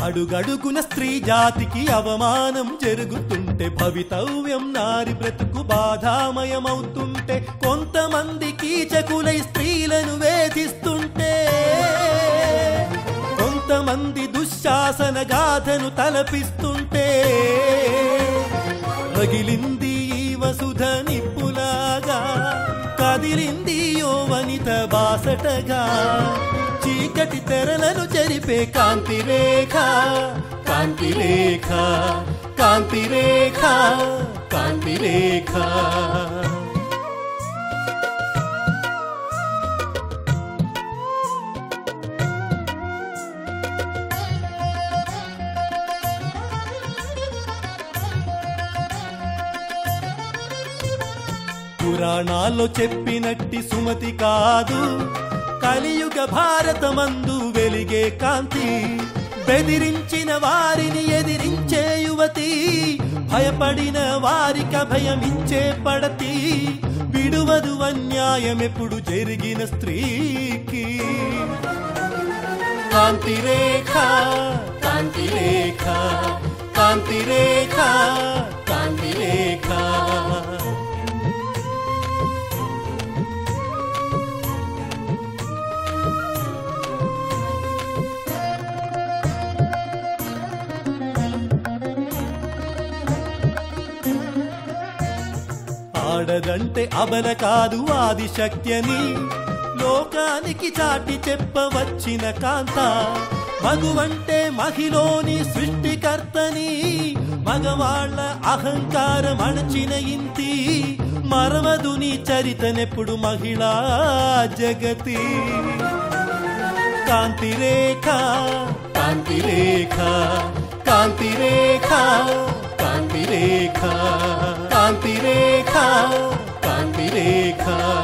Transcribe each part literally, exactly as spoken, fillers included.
అడుగడుగున స్త్రీ జాతికి అవమానం జరుగుతుంటే, భవితవ్యం నారి బ్రతుకు బాధామయమవుతుంటే, కొంతమంది కీచకులై స్త్రీలను వేధిస్తుంటే, కొంతమంది దుశ్శాసన గాథను తలపిస్తుంటే, రగిలింది ఈ వసుధ నిప్పులాగా, కదిలింది యో వనిత బాసటగా, చీకటి తెరలను చెరిపే కాంతి రేఖ, కాంతి రేఖ, కాంతి రేఖ, కాంతి రేఖ. పురాణాల్లో చెప్పినట్టి సుమతి కాదు, కలియుగ భారతమందు వెలిగే కాంతి. బెదిరించిన వారిని ఎదిరించే యువతి, భయపడిన వారిక భయమిచ్చే పడతి. విడువదు అన్యాయమెప్పుడు జరిగిన స్త్రీకి. కాంతి రేఖ, కాంతి రేఖ, కాంతి రేఖ, కాంతి రేఖ. ఆడదంటే అబల కాదు ఆదిశక్త్యని, లోకానికి చాటి చెప్పవచ్చిన కాంత. మగువంటే మహిలోని సృష్టికర్తని, మగవాళ్ల అహంకారం అణచిన ఇంతి. మరవదు నీ చరితనెప్పుడు మహిళా జగతి. కాంతి రేఖ, కాంతి రేఖ, కాంతి రేఖ, కాంతి రేఖ, కాంతి రేఖ, కాంతి రేఖ.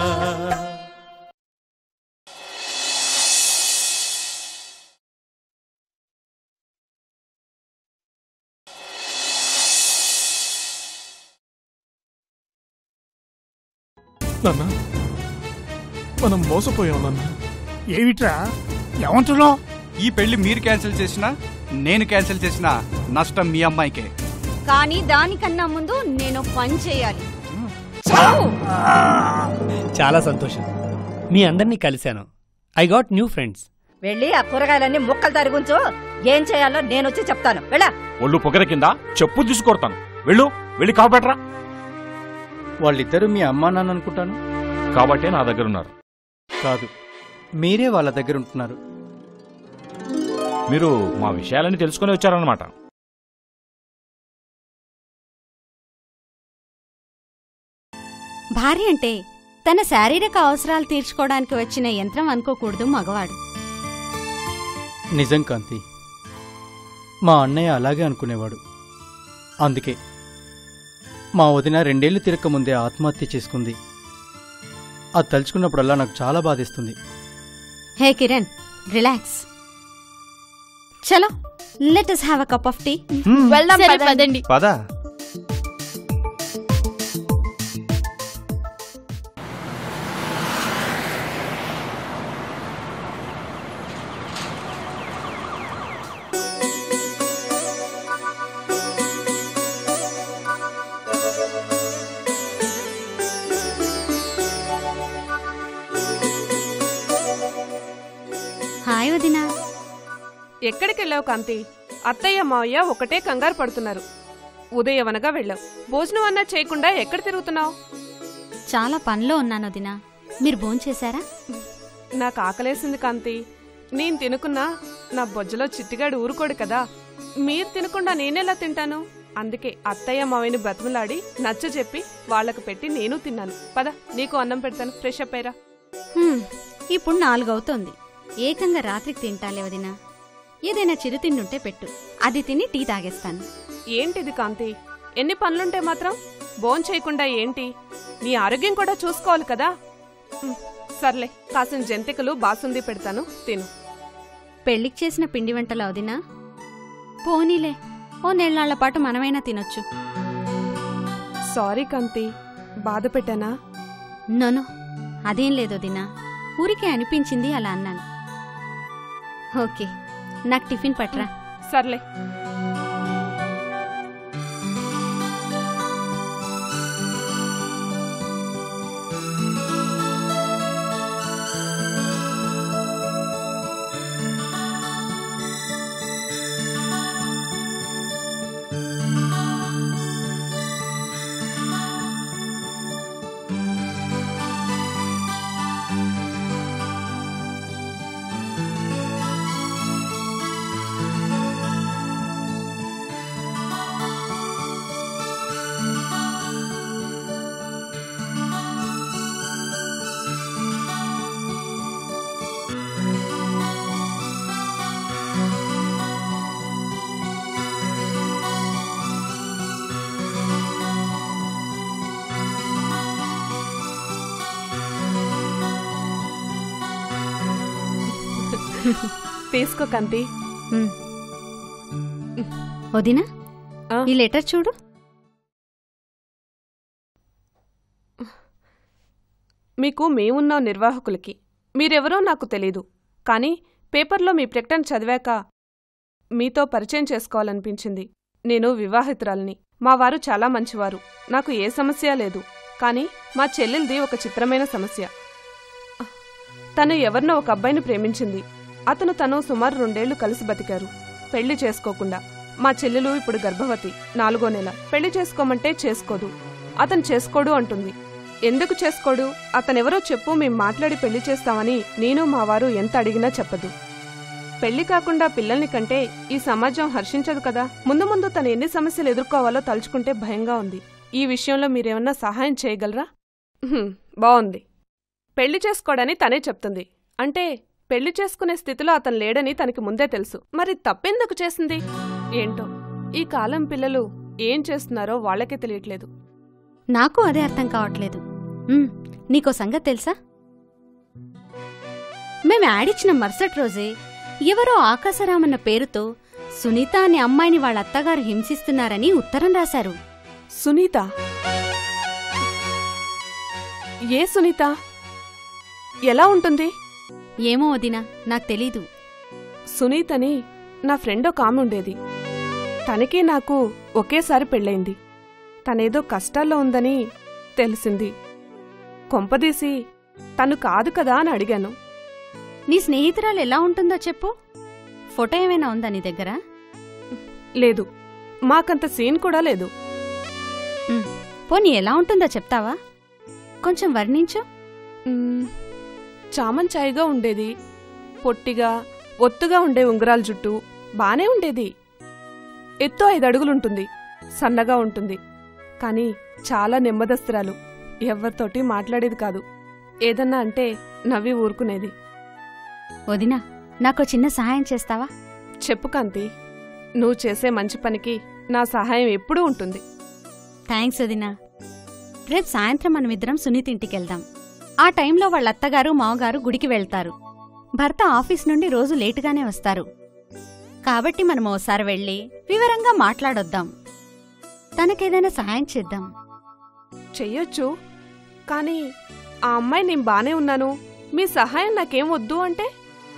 నాన్న, మనం మోసపోయాం నాన్న. ఏమిట్రా ఏమంటున్నావు? ఈ పెళ్లి మీరు క్యాన్సిల్ చేసినా నేను క్యాన్సిల్ చేసినా నష్టం మీ అమ్మాయికే. కానీ దానికన్నా ముందు నేను పని చేయాలి. చాలా సంతోషం, మీ అందరినీ కలిశాను. I got new friends. వెళ్ళి ఆ కూరగాయలన్నీ ముక్కలు తరుగుంచు. ఏం చేయాలో నేను వచ్చి చెప్తాను. వెళ్ళా. ఒళ్ళు పొగర కింద చెప్పు తీసుకొడతాను. వెళ్ళు, వెళ్ళి కాపాడరా. వాళ్ళిద్దరూ మీ అమ్మా నాన్న అనుకుంటాను. కాబట్టే నా దగ్గర ఉన్నారు. కాదు, మీరే వాళ్ళ దగ్గర ఉంటున్నారు. మీరు మా విషయాలని తెలుసుకుని వచ్చారన్నమాట. భార్య అంటే తన శారీరక అవసరాలు తీర్చుకోవడానికి వచ్చిన యంత్రం అనుకోకూడదు మగవాడు. నిజం కాంతి, మా అన్నయ్య అలాగే అనుకునేవాడు. అందుకే మా వదిన రెండేళ్లు తిరగకముందే ఆత్మహత్య చేసుకుంది. అది తలుచుకున్నప్పుడల్లా నాకు చాలా బాధిస్తుంది. Hey Kiran, relax. చలో, let us have a cup of tea. వెళ్దాం పదండి. పదా. హాయ్ వదినా. ఎక్కడికెళ్ళావు కాంతి? అత్తయ్య మావయ్య ఒకటే కంగారు పడుతున్నారు. ఉదయవనగా వెళ్ళావు, భోజనం అన్నా చేయకుండా ఎక్కడ తిరుగుతున్నావు? చాలా పనిలో ఉన్నాను వదినా. మీరు భోంచేశారా? నాకు ఆకలేసింది కాంతి. నేను తినుకున్నా నా బొజ్జలో చిట్టిగాడు ఊరుకోడు కదా. మీరు తినకుండా నేనెలా తింటాను? అందుకే అత్తయ్య మావయ్యని బ్రతిమలాడి నచ్చ చెప్పి వాళ్లకు పెట్టి నేను తిన్నాను. పద, నీకు అన్నం పెడతాను. ఫ్రెష్ అప్ అయ్యరా. ఇప్పుడు నాలుగవుతోంది. ఏకంగా రాత్రికి తింటాలే వదినా. ఏదైనా చిరుతిండుంటే పెట్టు, అది తిని టీ తాగేస్తాను. ఏంటిది కాంతి, ఎన్ని పనులుంటే మాత్రం భోం చేయకుండా ఏంటి? నీ ఆరోగ్యం కూడా చూసుకోవాలి కదా. సర్లే, కాసిన జంతికలు బాసుంది పెడతాను, తిను. పెళ్లికి చేసిన పిండి వంటలు వదినా? పోనీలే, ఓ నెలనాళ్ల పాటు మనమైనా తినొచ్చు. సారీ కాంతి, బాధ పెట్టానా? నోనో, అదేం లేదు వదినా. ఊరికే అనిపించింది, అలా అన్నాను. ఓకే, నాకు టిఫిన్ పట్రా. సర్లే. తీసుకో కాంతి. వదినా, ఈ లెటర్ చూడు. మీకు మేమున్నాం నిర్వాహకులకి. మీరెవరో నాకు తెలీదు, కానీ పేపర్లో మీ ప్రకటన చదివాక మీతో పరిచయం చేసుకోవాలనిపించింది. నేను వివాహితురాలిని. మా వారు చాలా మంచివారు. నాకు ఏ సమస్య లేదు. కానీ మా చెల్లెల్ది ఒక చిత్రమైన సమస్య. తను ఎవరినో ఒక అబ్బాయిని ప్రేమించింది. అతను తను సుమారు రెండేళ్లు కలిసి బతికారు, పెళ్లి చేసుకోకుండా. మా చెల్లెలు ఇప్పుడు గర్భవతి, నాలుగో నెల. పెళ్లి చేసుకోమంటే చేసుకోదు. అతను చేసుకోడు అంటుంది. ఎందుకు చేసుకోడు? అతనెవరో చెప్పు, మేం మాట్లాడి పెళ్లి చేస్తామని నేను మా వారు ఎంత అడిగినా చెప్పదు. పెళ్లి కాకుండా పిల్లల్ని కంటే ఈ సమాజం హర్షించదు కదా. ముందు ముందు తను ఎన్ని సమస్యలు ఎదుర్కోవాలో తలుచుకుంటే భయంగా ఉంది. ఈ విషయంలో మీరేమన్నా సహాయం చేయగలరా? బావుంది. పెళ్లి చేసుకోడని తనే చెప్తుంది. అంటే పెళ్లి చేసుకునే స్థితిలో అతను లేడని తనకి ముందే తెలుసు. మరి తప్పెందుకు చేసింది ఏంటో? ఈ కాలం పిల్లలు ఏం చేస్తున్నారో వాళ్లకే తెలియట్లేదు. నాకు అదే అర్థం కావట్లేదు. నీకో సంగతి తెలుసా? మేం యాడిచ్చిన మరుసటి రోజే ఎవరో ఆకాశరామన్న పేరుతో సునీత అనే అమ్మాయిని వాళ్ళ అత్తగారు హింసిస్తున్నారని ఉత్తరం రాశారు. సునీత? ఏ సునీత? ఎలా ఉంటుంది? ఏమో వదినా, నాకు తెలీదు. సునీతని నా ఫ్రెండ్ ఒక ఆమె ఉండేది. తనకి నాకు ఒకేసారి పెళ్ళైంది. తనేదో కష్టాల్లో ఉందని తెలిసింది. కొంపదీసి తను కాదు కదా అని అడిగాను. నీ స్నేహితురాలు ఎలా ఉంటుందో చెప్పు. ఫోటో ఏమైనా ఉందా నీ దగ్గర? లేదు, మాకంత సీన్ కూడా లేదు. పోనీ ఎలా ఉంటుందో చెప్తావా? కొంచెం వర్ణించు. చామంచాయిగా ఉండేది. పొట్టిగా ఒత్తుగా ఉండే ఉంగరాల జుట్టు. బానే ఉండేది. ఎత్తు ఐదు అడుగులుంటుంది. సన్నగా ఉంటుంది. కాని చాలా నెమ్మదస్తురాలు. ఎవ్వరితోటి మాట్లాడేది కాదు. ఏదన్నా అంటే నవ్వి ఊరుకునేది. వదినా, నాకో చిన్న సహాయం చేస్తావా? చెప్పు కాంతి. నువ్వు చేసే మంచి పనికి నా సహాయం ఎప్పుడూ ఉంటుంది. థ్యాంక్స్ వదినా. రేపు సాయంత్రం మనమిద్దరం సునీత ఇంటికెళ్దాం. ఆ టైంలో వాళ్ళ అత్తగారు మావగారు గుడికి వెళ్తారు. భర్త ఆఫీస్ నుండి రోజు లేటుగానే వస్తారు. కాబట్టి మనం ఓసారి వెళ్ళి వివరంగా మాట్లాడొద్దాం. తనకేదైనా సహాయం చేద్దాం. చెయ్యొచ్చు, కానీ ఆ అమ్మాయి నేను బానే ఉన్నాను, మీ సహాయం నాకేం వద్దు అంటే?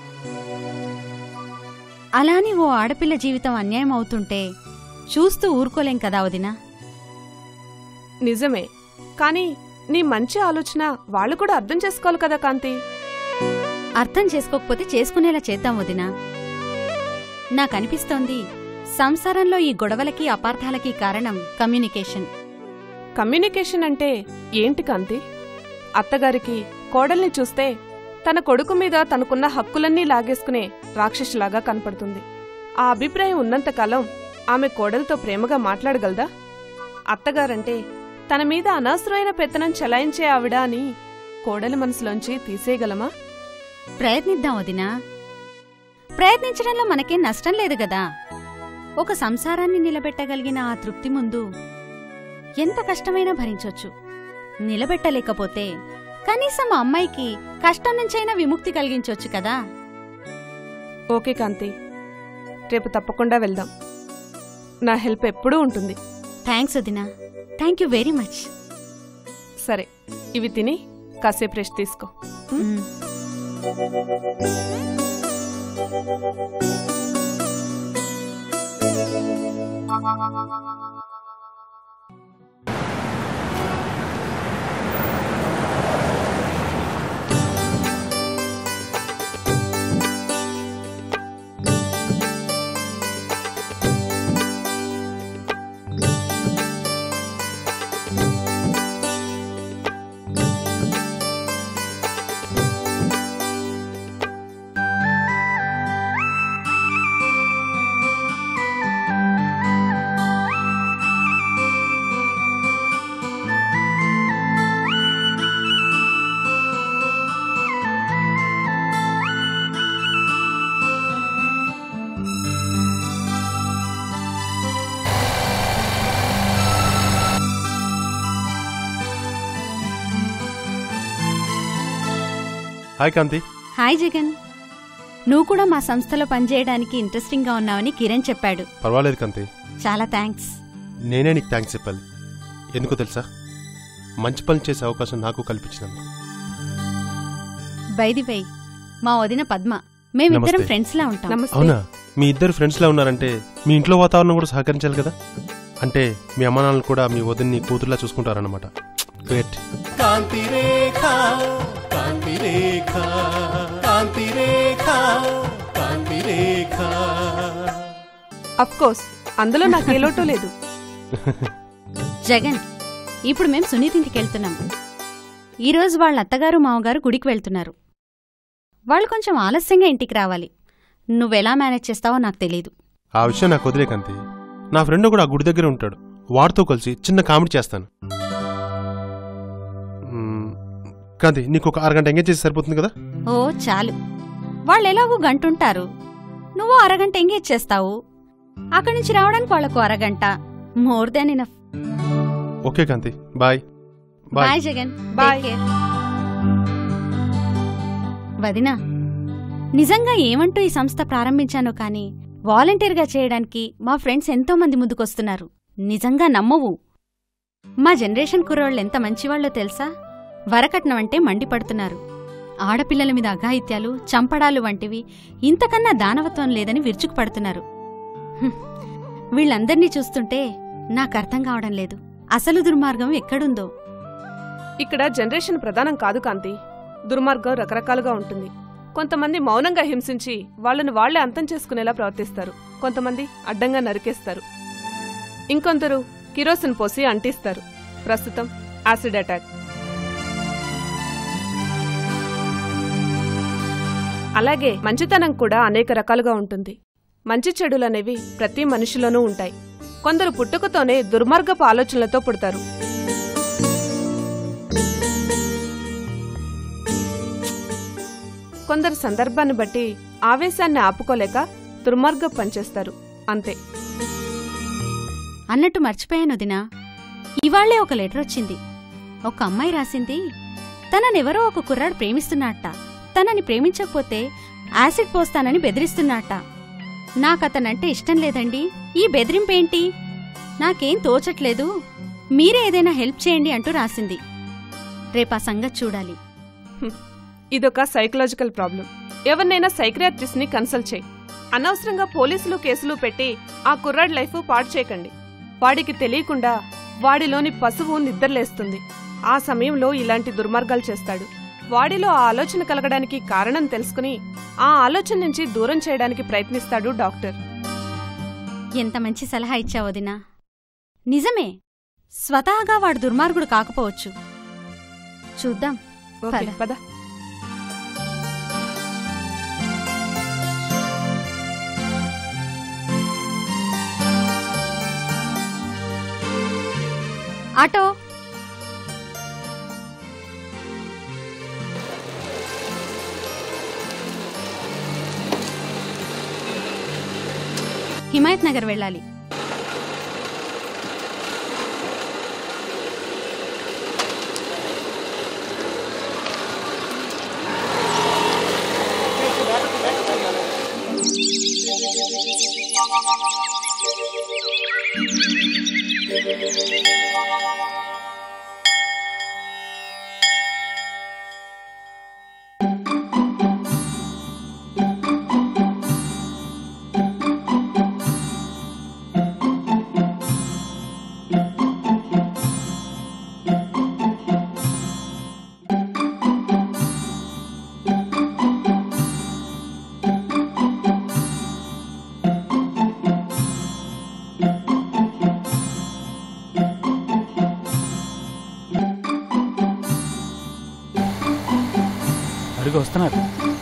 అలాని ఓ ఆడపిల్ల జీవితం అన్యాయం అవుతుంటే చూస్తూ ఊరుకోలేం కదా వదినా. నిజమే, కానీ నీ మంచి ఆలోచన వాళ్ళు కూడా అర్థం చేసుకోవాలి కదా కాంతి. అర్థం చేసుకోకపోతే చేసుకునేలా చేద్దాం వదినా. నాకనిపిస్తోంది సంసారంలో ఈ గొడవలకి అపార్థాలకి కారణం కమ్యూనికేషన్. కమ్యూనికేషన్ అంటే ఏంటి కాంతి? అత్తగారికి కోడల్ని చూస్తే తన కొడుకు మీద తనకున్న హక్కులన్నీ లాగేసుకునే రాక్షసులాగా కనపడుతుంది. ఆ అభిప్రాయం ఉన్నంతకాలం ఆమె కోడలతో ప్రేమగా మాట్లాడగలదా? అత్తగారంటే తన మీద అనవసరమైన పెత్తనం చెలాయించే ఆవిడ అని కోడలి మనసులోంచి తీసేయగలమా? ప్రయత్నిద్దాం వదినా. ప్రయత్నించడంలో మనకేం నష్టం లేదు గదా. ఒక సంసారాన్ని నిలబెట్టగలిగిన ఆ తృప్తి ముందు ఎంత కష్టమైనా భరించొచ్చు. నిలబెట్టలేకపోతే కనీసం ఆ అమ్మాయికి కష్టం నుంచైనా విముక్తి కలిగించొచ్చు కదా. ఓకే కాంతి, రేపు తప్పకుండా వెళ్దాం. నా హెల్ప్ ఎప్పుడూ ఉంటుంది. థ్యాంక్స్ వదినా. Thank you very much. సరే, ఇవి తిని కాసేపు రెస్ట్ తీసుకో. హాయ్ కాంతి. హాయ్ జగన్. నువ్వు కూడా మా సంస్థలో పనిచేయడానికి ఇంట్రెస్టింగ్ గా ఉన్నావని కిరణ్ చెప్పాడు. పర్వాలేదు కాంతి. చాలా థ్యాంక్స్. నేనే నీకు థ్యాంక్స్ చెప్పాలి. ఎందుకో తెలుసా, మంచి పని చేసే అవకాశం నాకు కల్పించినందుకు. బై ది వై, మా వదిన పద్మ. మేమిద్దరం నమస్తే. ఫ్రెండ్స్ లా ఉంటాం. అవునా? మీ ఇద్దరు ఫ్రెండ్స్ లా ఉన్నారంటే మీ ఇంట్లో వాతావరణం కూడా సహకరించాలి కదా. అంటే మీ అమ్మ నాన్నలు కూడా మీ వదిన్ని కూతురులా చూసుకుంటారన్నమాట. Great. Kanthi Rekha Kanthi Rekha Kanthi Rekha Kanthi Rekha. Of course, అందులో నాకే లోటు లేదు. జగన్, ఇప్పుడు మేం సునీత్ ఇంటికి వెళ్తున్నాం. ఈరోజు వాళ్ళ అత్తగారు మామగారు గుడికి వెళ్తున్నారు. వాళ్ళు కొంచెం ఆలస్యంగా ఇంటికి రావాలి. నువ్వెలా మేనేజ్ చేస్తావో నాకు తెలీదు. ఆ విషయం నాకు వదిలే కాంతి. నా ఫ్రెండ్ కూడా ఆ గుడి దగ్గర ఉంటాడు. వాడితో కలిసి చిన్న కామెడీ చేస్తాను. మ్మ్, కాంతి, నీకు ఒక అరగంట ఎంగేజ్ చేసి సరిపోతుంది కదా. ఓ చాలు. వాళ్ళు ఎలాగో గంటుంటారు, నువ్వు అరగంట ఎంగేజ్ చేస్తావు. అక్కడి నుంచి రావడానికి వాళ్ళకు అరగంట. More than enough. Okay Kanthi, bye. Bye Jagan. Bye. Take care. వదినా, నిజంగా ఏమంటూ ఈ సంస్థ ప్రారంభించానో కానీ వాలంటీర్గా చేయడానికి మా ఫ్రెండ్స్ ఎంతో మంది ముందుకొస్తున్నారు. నిజంగా నమ్మవు. మా జనరేషన్ కుర్రోళ్ళు ఎంత మంచివాళ్ళో తెలుసా? వరకట్నం అంటే మండిపడుతున్నారు. ఆడపిల్లల మీద అఘాయిత్యాలు, చంపడాలు వంటివి ఇంతకన్నా దానవత్వం లేదని విరుచుకుపడుతున్నారు. హ్మ్. వీళ్ళందర్నీ చూస్తుంటే నాకర్థం కావడం లేదు, అసలు దుర్మార్గం ఎక్కడుందో. ఇక్కడ జనరేషన్ ప్రధానం కాదు కాంతి. దుర్మార్గం రకరకాలుగా ఉంటుంది. కొంతమంది మౌనంగా హింసించి వాళ్లను వాళ్లే అంతం చేసుకునేలా ప్రవర్తిస్తారు. కొంతమంది అడ్డంగా నరికేస్తారు. ఇంకొందరు కిరోసిన్ పోసి అంటిస్తారు. ప్రస్తుతం యాసిడ్ అటాక్. అలాగే మంచితనం కూడా అనేక రకాలుగా ఉంటుంది. మంచి చెడులనేవి ప్రతి మనిషిలోనూ ఉంటాయి. కొందరు పుట్టుకతోనే దుర్మార్గపు ఆలోచనలతో పుడతారు. కొందరు సందర్భాన్ని బట్టి ఆవేశాన్ని ఆపుకోలేక దుర్మార్గం పనిచేస్తారు. అంతే. అన్నట్టు మర్చిపోయాను వదినా, ఇవాళ్లే ఒక లెటర్ వచ్చింది. ఒక అమ్మాయి రాసింది, తననెవరో ఒక కుర్రాడు ప్రేమిస్తున్నట్ట. తనని ప్రేమించకపోతే యాసిడ్ పోస్తానని బెదిరిస్తున్నట్ట. నాకతనంటే ఇష్టం లేదండి. ఈ బెదిరింపేంటి? నాకేం తోచట్లేదు, మీరే ఏదైనా హెల్ప్ చేయండి అంటూ రాసింది. రేపా సంగతి చూడాలి. ఇదొక సైకలాజికల్ ప్రాబ్లం. ఎవరినైనా సైక్రియాట్రిస్ట్ ని కన్సల్ట్ చేయి. అనవసరంగా పోలీసులు కేసులు పెట్టి ఆ కుర్రాడి లైఫ్ పాడు చేయకండి. వాడికి తెలియకుండా వాడిలోని పశువు నిద్రలేస్తుంది. ఆ సమయంలో ఇలాంటి దుర్మార్గాలు చేస్తాడు. వాడిలో ఆ ఆలోచన కలగడానికి కారణం తెలుసుకుని ఆ ఆలోచన నుంచి దూరం చేయడానికి ప్రయత్నిస్తాడు డాక్టర్. ఎంత మంచి సలహా ఇచ్చావు వదినా. నిజమే, స్వతహాగా వాడు దుర్మార్గుడు కాకపోవచ్చు. చూద్దాం. ఓకే, పద. ఆటో. హిమాయత్ నగర్ వెళ్ళాలి. అడుగు వస్తున్నారు.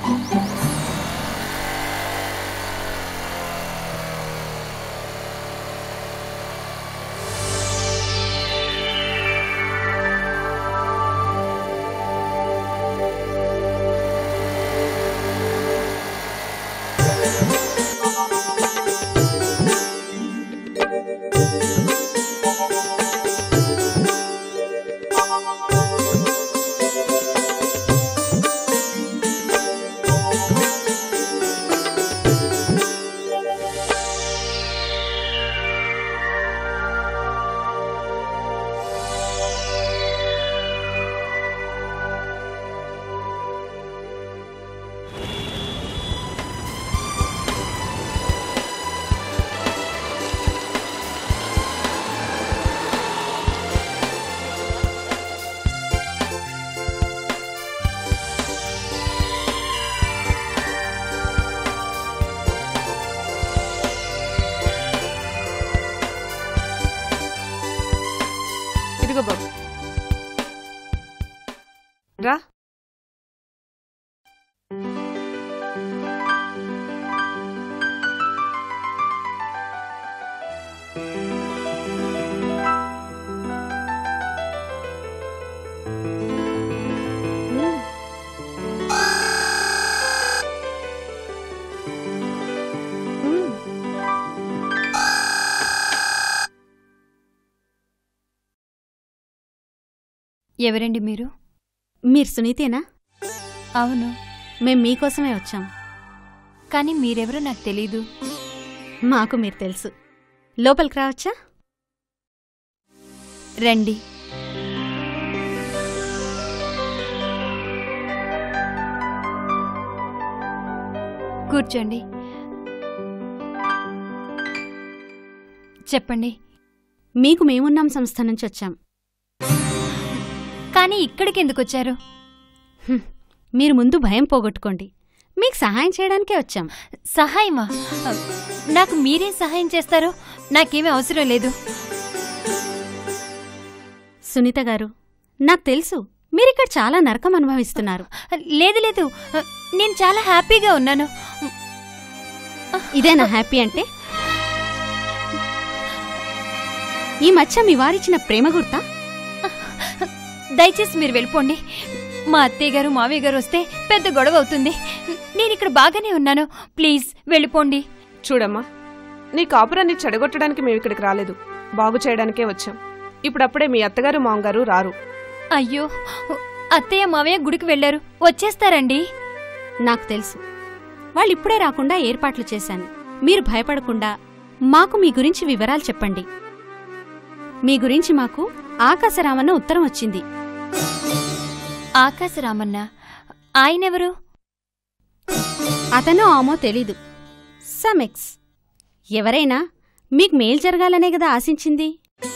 బాబు రా. ఎవరండి మీరు? మీరు సునీతేనా? అవును, మేం మీకోసమే వచ్చాం. కానీ మీరెవరో నాకు తెలీదు. మాకు మీరు తెలుసు. లోపలికి రావచ్చా? రండి. కూర్చోండి. చెప్పండి. మీకు మేమున్నాం సంస్థ నుంచి వచ్చాం. కానీ ఇక్కడికి ఎందుకు వచ్చారు? మీరు ముందు భయం పోగొట్టుకోండి. మీకు సహాయం చేయడానికే వచ్చాం. సహాయమా? నాకు మీరేం సహాయం చేస్తారో నాకేమీ అవసరం లేదు. సునీత గారు, నాకు తెలుసు మీరిక్కడ చాలా నరకం అనుభవిస్తున్నారు. లేదు లేదు, నేను చాలా హ్యాపీగా ఉన్నాను. ఇదేనా హ్యాపీ అంటే? ఈ మధ్య మీ వారిచ్చిన ప్రేమ గుర్తా? దయచేసి మీరు వెళ్ళిపోండి. మా అత్తయ్య గారు మావయ్య గారు వస్తే పెద్ద గొడవ అవుతుంది. నేను ఇక్కడ బాగానే ఉన్నాను. ప్లీజ్ వెళ్ళిపోండి. చూడమ్మా, నీ కాపురాన్ని చెడగొట్టడానికి మేము ఇక్కడికి రాలేదు, బాగు చేయడానికే వచ్చాం. ఇప్పుడప్పుడే మీ అత్తగారు మామగారు రారు. అయ్యో, అత్తయ్య మావయ్య గుడికి వెళ్లారు, వచ్చేస్తారండి. నాకు తెలుసు, వాళ్ళు ఇప్పుడే రాకుండా ఏర్పాట్లు చేశాను. మీరు భయపడకుండా మాకు మీ గురించి వివరాలు చెప్పండి. మీ గురించి మాకు ఆకాశరామన్న ఉత్తరం వచ్చింది. ఆకాశరామన్న? ఆయనెవరు? అతనో ఆమో తెలీదు. సమెక్స్. ఎవరైనా మీకు మేలు జరగాలనే కదా ఆశించింది.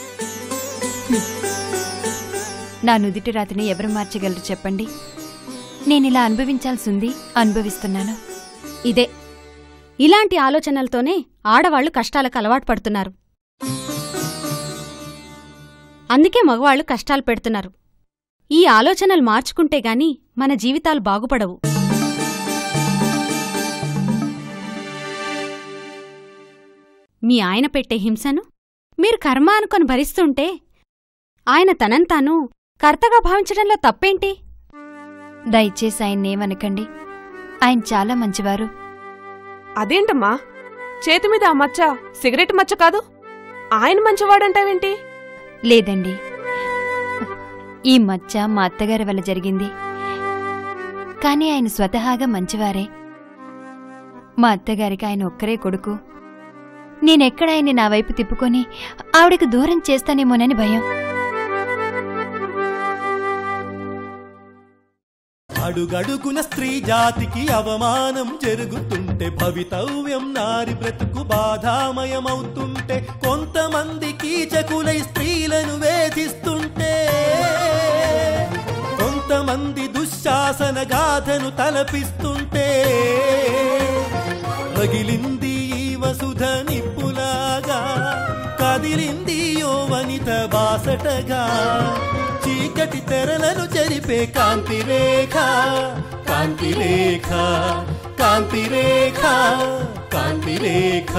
నా నుదిటి రాతిని ఎవరు మార్చగలరు చెప్పండి? నేనిలా అనుభవించాల్సింది అనుభవిస్తున్నాను. ఇదే, ఇలాంటి ఆలోచనలతోనే ఆడవాళ్లు కష్టాలకు అలవాటు పడుతున్నారు. అందుకే మగవాళ్లు కష్టాలు పెడుతున్నారు. ఈ ఆలోచనలు మార్చుకుంటే గాని మన జీవితాలు బాగుపడవు. మీ ఆయన పెట్టే హింసను మీరు కర్మ అనుకొని భరిస్తుంటే ఆయన తనంతాను కర్తగా భావించడంలో తప్పేంటి? దయచేసి ఆయన్నేమనకండి. ఆయన చాలా మంచివారు. అదేంటమ్మా, చేతి మీద ఆ మచ్చ సిగరెట్ మచ్చ కాదు, ఆయన మంచివాడంటావేంటి? లేదండి, ఈ మచ్చ మా అత్తగారి వల్ల జరిగింది. కాని ఆయన స్వతహాగా మంచివారే. మా అత్తగారికి ఆయన ఒక్కరే కొడుకు. నేనెక్కడ ఆయన్ని నా వైపు తిప్పుకొని ఆవిడకు దూరం చేస్తానేమోనని భయం. అడుగడుగున స్త్రీ జాతికి అవమానం జరుగుతుంటే, భవితవ్యం నారి బ్రతుకు బాధామయమవుతుంటే, కొంతమంది కీచకులై స్త్రీలను వేధిస్తుంటే, కొంతమంది దుశ్శాసన గాథను తలపిస్తుంటే, రగిలింది ఈ వసుధ నిప్పులాగా, కదిలింది యో వనిత బాసటగా, చీకటి తెరలను చెరిపే కాంతి రేఖ కాంతి రేఖ కాంతి రేఖ కాంతి రేఖ.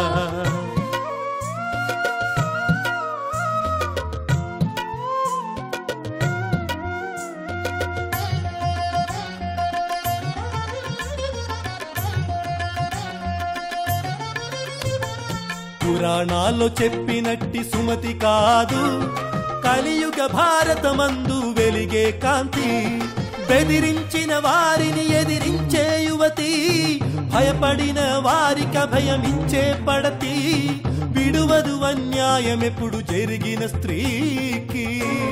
పురాణాల్లో చెప్పినట్టి సుమతి కాదు, కలియుగ భారతమందు వెలిగే కాంతి. బెదిరించిన వారిని ఎదిరించే యువతి, భయపడిన వారిక భయమిచ్చే పడతి. విడువదు అన్యాయమెప్పుడు జరిగిన స్త్రీకి.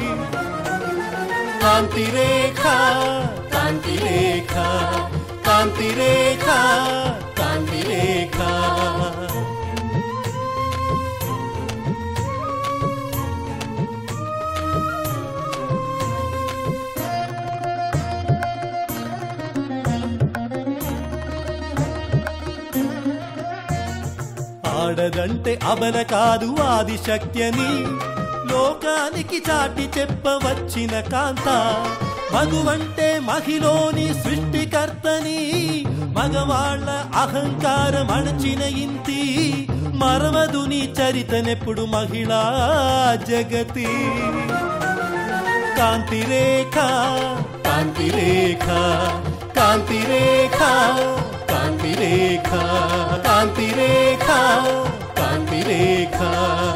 కాంతి రేఖ కాంతి రేఖ కాంతి రేఖ కాంతి రేఖ. ఆడదంటే అబల కాదు ఆదిశక్త్యని లోకానికి చాటి చెప్పవచ్చిన కాంత. మగువంటే మహిలోని సృష్టికర్తని, మగవాళ్ల అహంకారం అణచిన ఇంతి. మరవదు నీ చరితనెప్పుడు మహిళా జగతి. కాంతి రేఖ కాంతి రేఖ కాంతి రేఖ కాంతి రేఖ కాంతి రేఖ కాంతి రేఖ.